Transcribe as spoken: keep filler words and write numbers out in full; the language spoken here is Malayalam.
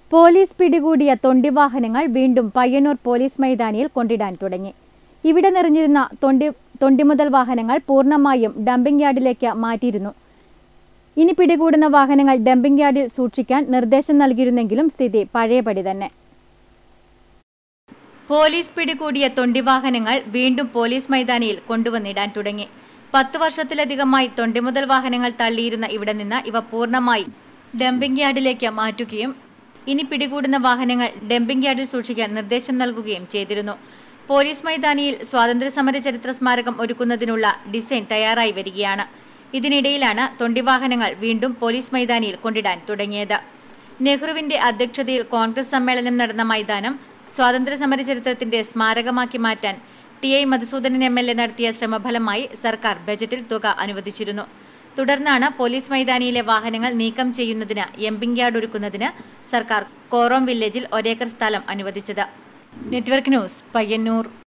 പോലീസ് പിടികൂടിയ തൊണ്ടി വാഹനങ്ങൾ വീണ്ടും പയ്യന്നൂർ പോലീസ് മൈതാനിയിൽ കൊണ്ടിടാൻ തുടങ്ങി. ഇവിടെ നിറഞ്ഞിരുന്ന തൊണ്ടി തൊണ്ടിമുതൽ വാഹനങ്ങൾ പൂർണ്ണമായും ഡംപിംഗ് യാർഡിലേക്ക് മാറ്റിയിരുന്നു. ഇനി പിടികൂടുന്ന വാഹനങ്ങൾ ഡംപിംഗ് യാർഡിൽ സൂക്ഷിക്കാൻ നിർദ്ദേശം നൽകിയിരുന്നെങ്കിലും സ്ഥിതി പഴയപടി തന്നെ. പോലീസ് പിടികൂടിയ തൊണ്ടി വാഹനങ്ങൾ വീണ്ടും പോലീസ് മൈതാനിയിൽ കൊണ്ടുവന്നിടാൻ തുടങ്ങി. പത്ത് വർഷത്തിലധികമായി തൊണ്ടിമുതൽ വാഹനങ്ങൾ തള്ളിയിരുന്ന ഇവിടെ നിന്ന് ഇവ പൂർണ്ണമായി ഡംപിംഗ് യാർഡിലേക്ക് മാറ്റുകയും ഇനി പിടികൂടുന്ന വാഹനങ്ങൾ ഡംപിംഗ് യാർഡിൽ സൂക്ഷിക്കാൻ നിർദ്ദേശം നൽകുകയും ചെയ്തിരുന്നു. പോലീസ് മൈതാനിയിൽ സ്വാതന്ത്ര്യസമര ചരിത്ര സ്മാരകം ഒരുക്കുന്നതിനുള്ള ഡിസൈൻ തയ്യാറായി വരികയാണ്. ഇതിനിടയിലാണ് തൊണ്ടി വാഹനങ്ങൾ വീണ്ടും പോലീസ് മൈതാനിയിൽ കൊണ്ടിടാൻ തുടങ്ങിയത്. നെഹ്റുവിന്റെ അധ്യക്ഷതയിൽ കോൺഗ്രസ് സമ്മേളനം നടന്ന മൈതാനം സ്വാതന്ത്ര്യസമര ചരിത്രത്തിന്റെ സ്മാരകമാക്കി മാറ്റാൻ T I Madhusoodanan M L A നടത്തിയ ശ്രമഫലമായി സർക്കാർ ബജറ്റിൽ തുക അനുവദിച്ചിരുന്നു. തുടർന്നാണ് പോലീസ് മൈതാനിയിലെ വാഹനങ്ങൾ നീക്കം ചെയ്യുന്നതിന് ഡംപിംഗ് യാർഡ് ഒരുക്കുന്നതിന് സർക്കാർ കോറോം വില്ലേജിൽ ഒരേക്കർ സ്ഥലം അനുവദിച്ചത്. Network news, Payyanur.